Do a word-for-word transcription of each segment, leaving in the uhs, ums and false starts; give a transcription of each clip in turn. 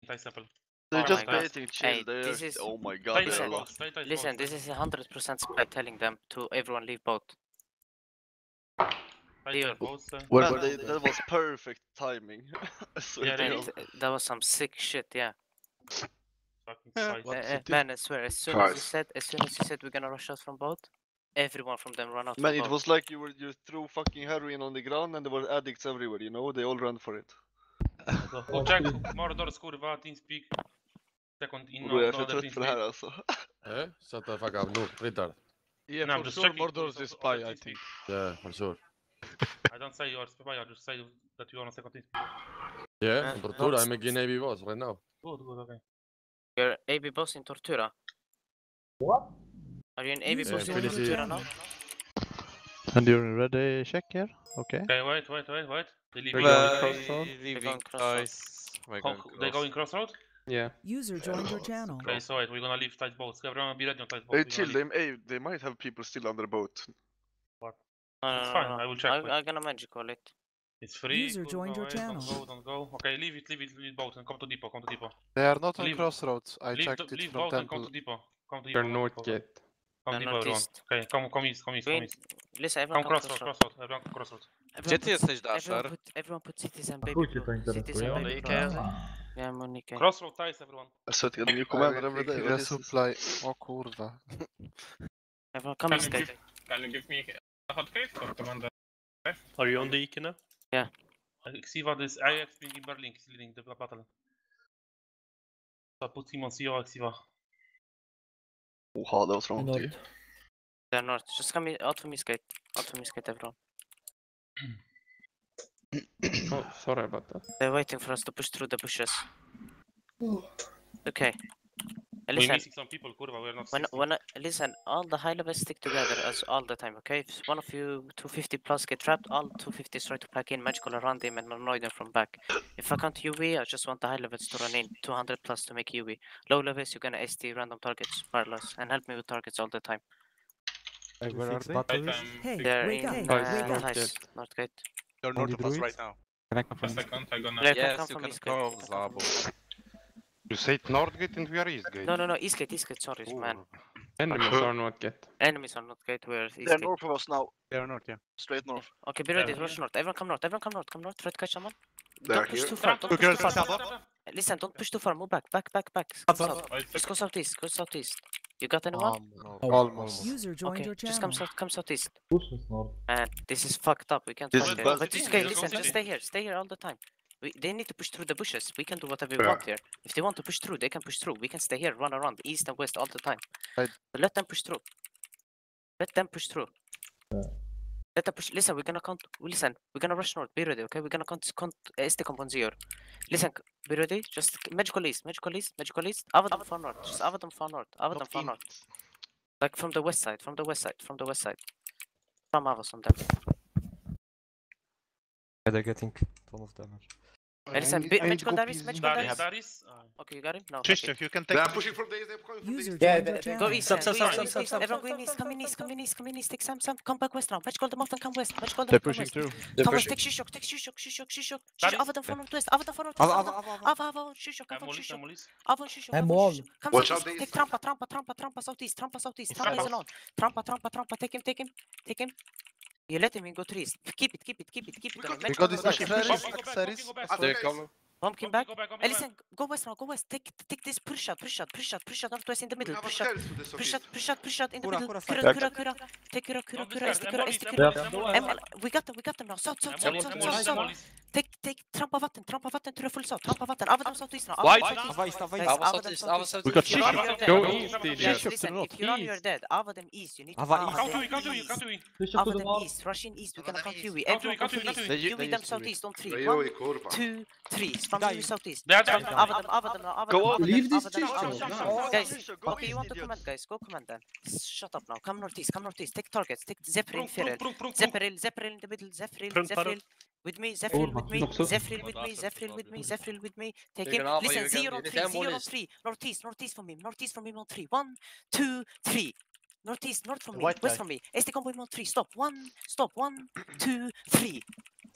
Tight Apple. They're Oh just my God. baiting chill. Hey, They're this is- oh my god, Tight they're tight lost. boats, tight tight Listen, boats. this is a hundred percent spy telling them to everyone leave boat. Tight Leon. tight boats. uh, Where, Man, where, they, that was perfect timing. I swear Yeah, to they Man, God. did. th- that was some sick shit, yeah. Fucking Yeah, spice. what Uh, does uh, it do? man, I swear, as soon as you Guys. said, as soon as you said we're gonna rush out from boat, everyone from them run out Man, from it boat. was like you were you threw fucking heroin on the ground and there were addicts everywhere, you know? They all ran for it. Oh, check. Mordor, kurwa, TeamSpeak. Second in Bror jag är no för other trött för det här alltså. Eh? Shut the fuck up, no, retard. Yeah, No, I'm for just sure checking. Mordor so- is so spy, other I TeamSpeak. think. Yeah, for sure. I don't say you're spy, I just say that you are on second TeamSpeak. Yeah, Uh, on Tortura, no, I'm making A B boss right now. Good, good, okay. You're A B boss in Tortura. What? Are you in A B Yeah, boss in finish it. Tortura now? And you're ready, check here? Okay. Okay, wait, wait, wait, wait. They leave We're you. going They- crossroad. They're leaving going crossroad. guys. We're How- going They cross. going crossroad? Yeah. User joined your channel. Okay, so wait, we're gonna leave tight boats. Everyone be ready on tight boats. Hey, We're gonna chill, leave. they, hey, they might have people still on their boat. No, It's no, fine, no, no. I will check, I, wait. I'm gonna magic call it. It's free. User good, joined no, your wait, channel. Don't go, don't go. Okay, leave it, leave it, leave boat and come to depot, come to depot. They are not on Leave- crossroads. I leave checked the, it leave from boat and come temple. to depot. Come to They're depot. not come to yet. depot. Come They're to depot, everyone. northeast. Okay, come, come east, come east, come Wait, east. listen, Come everyone come crossroad, crossroad. crossroad, everyone come crossroad. Everyone Gdzie ty put- jesteś, Everyone Dasher? put, everyone put cities and baby Wróci blue. to Cities and interesuje. baby Monikę. blue. Yeah, Monica. Crossroad ties, everyone. I swear to God, new commander every day. What is this? Resupply. O kurwa. Everyone come Can east, you guys. give, can you give me a hot case for commander? Are you on the Ike now? Xiva, this I X being in Berlin, is leading the battle. So I put him on C O Xiva. Oha, det var trångt ju. They're north. Just come in- out from east gate. Out from east gate, everyone. Oh, sorry about that. They're waiting for us to push through the bushes. Okay. Uh, We're Listen, missing some people, kurwa, we're not when, sixty. when I, listen, all the high levels stick together as all the time, okay? If one of you two fifty plus get trapped, all two fifties try to plug in magical around them and annoy them from back. If I count U V, I just want the high levels to run in two hundred plus to make U V. Low levels, you're gonna S T random targets, wireless, and help me with targets all the time. Hey, where are they? Right, um, Hey, They're wake in up, uh, wake Guys, up. Thais, Northgate. You're north of us right now. Can I a second, I'm gonna... Yeah, can Yes, come you from can Eastgate. come, Can come from Zabo. Eastgate. You said Northgate and we are Eastgate. No, no, no, Eastgate, Eastgate, sorry, man. Enemies are Northgate. Enemies are Northgate, we're They're Eastgate. north of us now. They're north, yeah. Straight north. Okay, be ready, Yeah. rush north. Everyone come north, everyone come north, come north, try to catch someone. They're Don't push here. too far, don't Look, push you're too far. fast, Zabo. Listen, don't push too far, move back, back, back, back. What's South. up? Wait, Just go southeast, go southeast. You got anyone? Um, almost. User joined Okay, your just come channel. south, come southeast. Push is north. And this is fucked up, we can't This fight is there. bad. But City, just, okay, let's go listen, just city. stay here, stay here all the time. We, they need to push through the bushes, we can do whatever we Yeah. want here. If they want to push through, they can push through. We can stay here, run around, east and west all the time. Right. So let them push through. Let them push through. Yeah. Let them push. Listen, we're gonna count. Listen, we're gonna rush north. Be ready, okay? We're gonna count. count este compound zero. Listen, be ready. Just magical east, magical east, magical east. Avadam far north. Just Avadam far north. Avadam far north. Like from the west side, from the west side, from the west side. From Avos on them. They're getting ton of damage. Hey, listen, be, magical Darius, magical Darius, Darius. Darius. Uh, Okay, you got him? No. Krzysztof, okay. you can They take... are pushing from the east. They're coming from the User east. Yeah, joined they- your they- Go channel. east, Stop, and stop, go stop, east, stop, east, stop, east. stop, Everyone stop, go in east, stop, come in stop, east, stop. come in east, come in east, take Sam, Sam. Come back west now. Magical them off and come west. Magical them They're come pushing west. through. They're Come west, pushing. take Shishok, take Shishok, Shishok, Shishok. Darius. Ava them for northwest, Ava them for northwest. Ava, Ava, Ava, Ava, Ava, Shishok, I'm Ava, Mollis, I'm Shishok. Mollis. Ava, Shishok, I'm Ava, wall. Shishok. Come Watch southeast, out, the take east. Trampa, Trampa, Trampa, Trampa, southeast, Trampa, southeast. It's Trampa is Trampa. alone. Trampa, Trampa, Trampa, take him, take him, take him. You let him in, go to east. Keep it, keep it, keep it, keep it. We on him. got- We Magical got this them Pushing, back. Axeris, pushing. Go back, Axeris. go back, They're coming. Bomb him Go back. back, go Hey, back. listen, go west now, go west. Take, take this push out, push out, push out, push out northwest in the We middle. have a Push out. scarce with this Push office. out, push out, push out in the Kura, middle. Kura, Kura, side. Kura, Kura. Take Kura, Kura, Don't Kura, discard. Esti, Kura, Emollis, Esti, Emollis, Kura. Emollis. Em, we got them, we got them now. South, south, south, Emollis, south, Emollis, south, south. Emollis. Take, take, trampa vatten, trampa vatten till du är full south. Trampa vatten, av dem southeast now. White. Ava east, Ava Guys, east. av dem southeast. We got If you run, you're dead. Go Go east, east, idiot. Guys, listen, if you run, you're dead. Av dem east, you need to Ava av east. Come to them me, come to me, east. come to me. Push Av up to the dem north. east, rush in east, we're gonna Ava them count U V. Come to me, Everyone come come to me, to come east. to me. You with them They- southeast on three. They One, are kurva. two, three. Spam Die. U V southeast. They are Spam dead. av dem, av dem, av dem, Go av dem, leave this av dem, Chicho. av dem. No. Guys, Go okay, you east, want to idiot. command, guys? Go command then. Shut up now. Come northeast, come northeast. Take targets. Take Zeppelin, Prunk, prunk, Firel. prunk, prunk, prunk. Zeppelin, Zeppelin in the middle. Zeppelin, Prunk, Zeppelin. With me, Zephyril Kurwa, with me, dobrze. Zephyril with me, Zephyril with me, Zephyril with me. Take You him. can alpha, Listen, you can- zero, you three, can zero, molest. three. Northeast, northeast from him, northeast from him on three. One, two, three. Northeast, north from me, White west guy. from me. Este combo him on three. Stop. One, stop. One, two, three.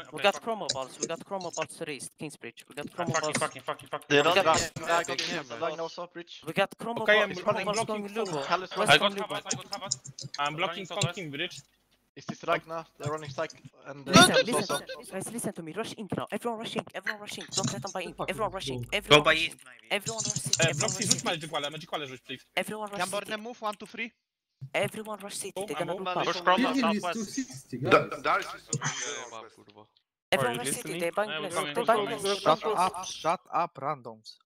gonna- We okay, got fuck. chromo balls. We got chromo balls to the east. Kingsbridge. We got I'm chromo fucking, balls. fucking, fucking, fucking. They We run got- back. Back on him. Line now, stop, Rich. We got chromo Okay, balls. I'm Chromo running, balls blocking going forward. Lugo. Callus West I from got Lugo. Havas, I got Havas. I'm blocking Running southwest. fucking bridge. Is this Ragnar? They're running cycle and uh, Listen, James listen, also. guys, listen to me. Rush ink now. Everyone rushing. Everyone rushing. Don't let them buy ink. Fucking Everyone rushing. go. Everyone Go by rushing. east, maybe. Everyone rush city. Uh, Everyone block rush city with city. magic wall, magic wall, rush, please. Everyone rush Can board city. them move one to three? Everyone rush city. Oh, They're I'm gonna on. loop Man, up. this Push one- chromo Kill him is southwest. two sixty, Da- guys. Darius is Kurwa. Everyone you rush city. listening? They're buying Yeah, we're bless. coming, They're we're buying coming. bless. Shut up, shut up, randoms.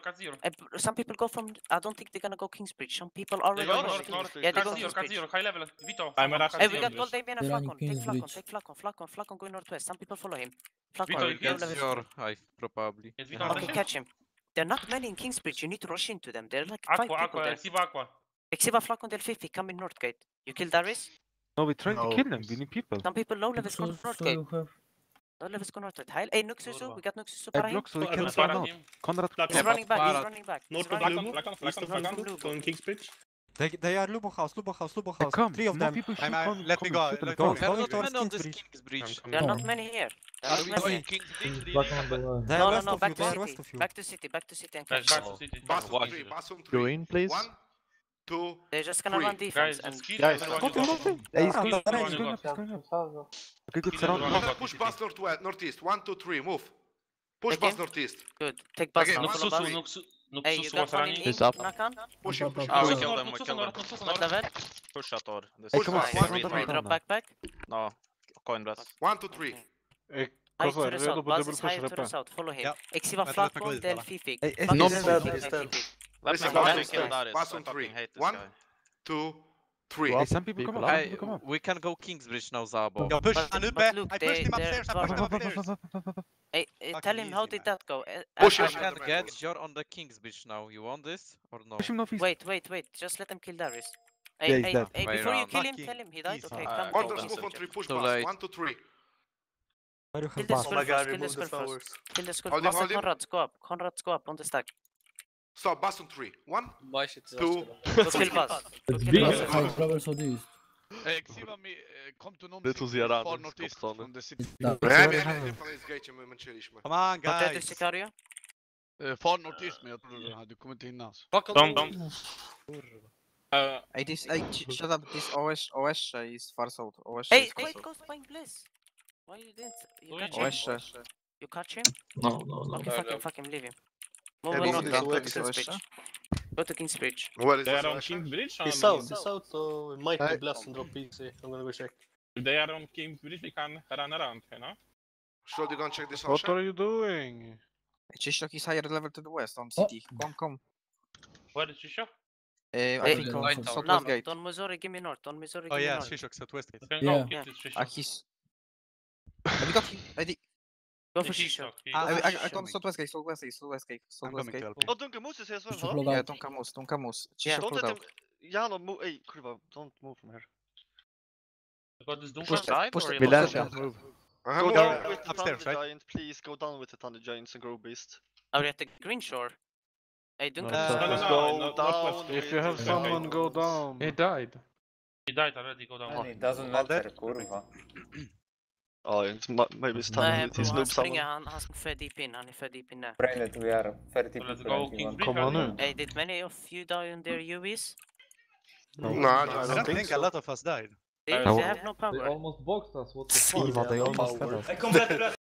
cut zero. Uh, b- some people go from. I don't think they're gonna go Kingsbridge. Some people already. go go north, Kingsbridge. north, Yeah, they Cut go zero, cut Kingsbridge. zero, high level. Vito. I'm cut at Hey, we zero. got gold Damien and They're running Flacon. Take Flacon, Kingsbridge. take Flacon, Flacon, Flacon going northwest. Some people follow him. Flacon, Vito, you yes. level Your high, probably. Is Vito I on can the catch him. There are not many in Kingsbridge. You need to rush into them. There are like five Aqua, people aqua, there. Exiva aqua. Exiva Flacon del fifty. Come in Northgate. You kill Darius. No, we tried No. to kill them. We need people. Some people low levels go So, so Northgate. you have Low levels go Northgate. High. Hey, Nuxusu. We got Nuxusu. I Para him. block so we Para can him. run Para out. him. Conrad, Flacon. He's running back. He's Para. running back. He's North of running Flacon, back. Flacon, Flacon, He's running from Flacon. blue. Going Kingsbridge. They, they are Lubo house, Lubo house, Lubo house. Come, Three of more them. people should I'm, I'm, come. let come me go. and shoot Let them me down. go. Go towards Men on this Kingsbridge. Kingsbridge. There are not many here. There are Are we not many. going Kingsbridge? Back on the wall. They No, are no, west no, of back you. to They are city. west of you. Back to city, back to city and Guys, catch. back to city. Bus on Watch three, it. bus on Go three. in, please. One, two, They're just gonna Three. run defense Guys, and just kill Guys, everyone. Nothing, you nothing. Hey, he's Ah, going the up, he's range. going up, he's going up. South. Okay, good, Kill surround everyone. him. Push, push bus northwest, northeast. One, two, three, move. Push Again? bus northeast. good. Take bus Again, now, one, follow two, bus. three. Nuxu, Nuxu, Hey, you Nuxu got was one running. in He's ink, up. Nakan? Push him, push him. Ah, we Nuxu killed north, them, we Nuxu killed north, them. Nuxu What north. level? Push that door. This Hey, Push come on, bus, surround one, the two, three. right Drop now. back, back. No, coin blast. One, two, three. High to the south. Buzz is high to the south. Follow him. Yep. Exiva Let flat me go one, with del Bala. Fifik. Hey, Fuck no, is he's dead, dead, del he's dead. Fifik. Let Listen, me go bus to on kill three. Darius. Bus I on three. fucking hate this One, guy. two, three. Hey, some people come up, some Hey, people come up. we can go Kingsbridge now, Zabo. Yo, push But- Anupe. but look, I they- pushed him they're upstairs. I far- pushed him upstairs. Hey, hey, Fucking tell him how easy, did man. that go? Uh, Push uh, him. I can get, you're on the Kingsbridge now. You want this or no? Push him northeast. Wait, wait, wait. Just let him kill Darius. Yeah, Hey, he's hey, dead. hey, Way before you around. kill him, Fucking tell him he died. easy. Okay, Uh, come, Order come, move come. on three. Push Too bus. late. One, two, three. Kill the Oh skull first, kill the skull first. Kill the skull Hold him, first. hold him. Conrad, go up. Conrad, go up on the stack. Stop. Bus on three. One, My shit is two. Go kill Buzz. Go It's kill big. Buzz. High towers of the east. Exiva mi, kom tu nom Dit was die Araber opstaan. the city. No. Nej, men jag fan är gate med mancherish. Come on, Protect the guys. Sicario. Far northeast, men jag trodde du hade kommit in alltså. Dom, dom. Uh, Hey, this, hey, sh- shut up. This O S, O S is far south. O S Hey, is far wait, south. go find Bliss. Why you didn't? You Oh, catch yeah. him? O S. You catch him? No, no, no. Okay, fuck him, fuck him, leave him. Move Yeah, on, this north, is go West, to West, Kingsbridge. Go to Kingsbridge. Where is they are this? on West? Kingsbridge. He's south, he's south, so it might be blast and drop P C. I'm gonna go check. If they are on Kingsbridge, we can run around, you know? Should you go and check this What out? are you doing? Chishok is higher level to the west on Oh. city. Come, come. Where is Shisha? Uh, I Hey, think Light on tower. southwest Nam, gate. Don Missouri, give me north. Don Missouri, Oh give me yeah, north. Shishok southwest gate. You can Yeah. go kill Yeah. this Ah, Shisha. he's. Have you got him? I did. Go for He's Shisha. shocked. He- Ah, I, I, I Shisha, gone mate. southwest gate, southwest gate, southwest gate, I'm southwest coming to gate. help you. Oh, Duncan Moose is here as well, Push the huh? plug Yeah, out. don't come moose, don't come moose. Yeah. Chishok Don't pulled let out. him... Jano, move... Hey, kurwa, don't move from here. I got this Duncan. Push the, Side push or the, you push lost the, it? move. Uh-huh, Go move. down uh, with the upstairs, Thunder right? Giant, please. Go down with the Thunder Giants and grow Beast. Are we at the green shore? Hey, Duncan. Uh, No, no, Let's no, go not- down not west. with If you have the someone, go Giants. down. He died. He died already, go down. it doesn't All dead? matter, kurva. Oh, it's, mu- maybe it's time Nej to bro, han snoop springer, someone. han, han är för deep in, han är för deep in där. Brain it, we are thirty So let's people go and he Kingsbridge. Kom han right? ut? Hey, did many of you die on their U Vs? No, I I don't don't think think so. a lot of us died. They, No. they have no They power. almost boxed us, what the fuck? Siva, they have no almost power. fell off.